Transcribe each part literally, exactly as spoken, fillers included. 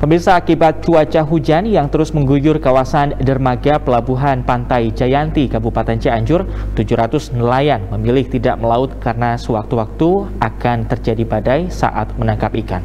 Pemirsa, akibat cuaca hujan yang terus mengguyur kawasan dermaga Pelabuhan Pantai Jayanti, Kabupaten Cianjur, tujuh ratus nelayan memilih tidak melaut karena sewaktu-waktu akan terjadi badai saat menangkap ikan.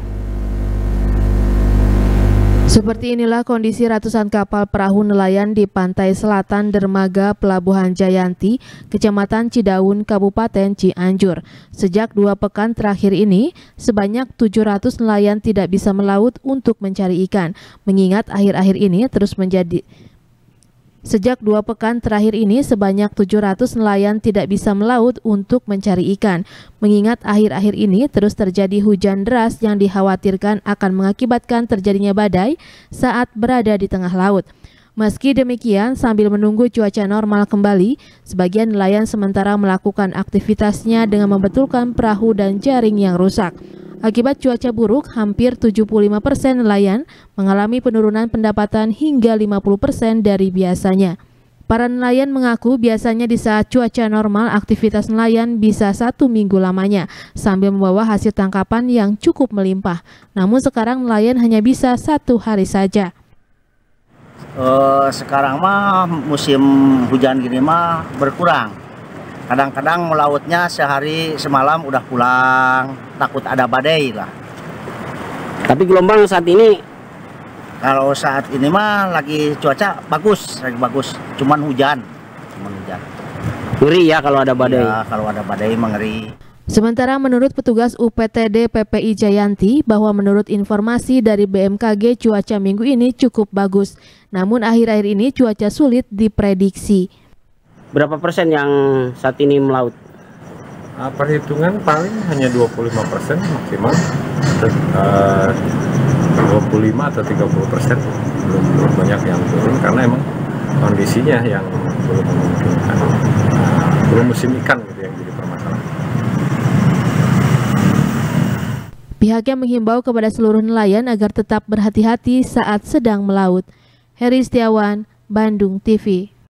Seperti inilah kondisi ratusan kapal perahu nelayan di pantai selatan dermaga Pelabuhan Jayanti, Kecamatan Cidaun, Kabupaten Cianjur. Sejak dua pekan terakhir ini, sebanyak tujuh ratus nelayan tidak bisa melaut untuk mencari ikan, mengingat akhir-akhir ini terus menjadi Sejak dua pekan terakhir ini, sebanyak tujuh ratus nelayan tidak bisa melaut untuk mencari ikan, mengingat akhir-akhir ini terus terjadi hujan deras yang dikhawatirkan akan mengakibatkan terjadinya badai saat berada di tengah laut. Meski demikian, sambil menunggu cuaca normal kembali, sebagian nelayan sementara melakukan aktivitasnya dengan membetulkan perahu dan jaring yang rusak. Akibat cuaca buruk, hampir tujuh puluh lima persen nelayan mengalami penurunan pendapatan hingga lima puluh persen dari biasanya. Para nelayan mengaku biasanya di saat cuaca normal aktivitas nelayan bisa satu minggu lamanya sambil membawa hasil tangkapan yang cukup melimpah. Namun sekarang nelayan hanya bisa satu hari saja. Uh, sekarang mah musim hujan gini mah berkurang. Kadang-kadang melautnya sehari semalam udah pulang, takut ada badai lah. Tapi gelombang saat ini? Kalau saat ini mah lagi cuaca bagus, lagi bagus. Cuman hujan, cuman hujan. Ngeri ya kalau ada badai? Ya, kalau ada badai mengeri. Sementara menurut petugas U P T D P P I Jayanti bahwa menurut informasi dari B M K G cuaca minggu ini cukup bagus. Namun akhir-akhir ini cuaca sulit diprediksi. Berapa persen yang saat ini melaut? Uh, perhitungan paling hanya dua puluh lima persen maksimal, uh, dua puluh lima atau tiga puluh persen, belum, belum banyak yang turun karena emang kondisinya yang belum memungkinkan, uh, belum musim ikan gitu yang jadi permasalahan. Pihaknya menghimbau kepada seluruh nelayan agar tetap berhati-hati saat sedang melaut. Heri Setiawan, Bandung T V.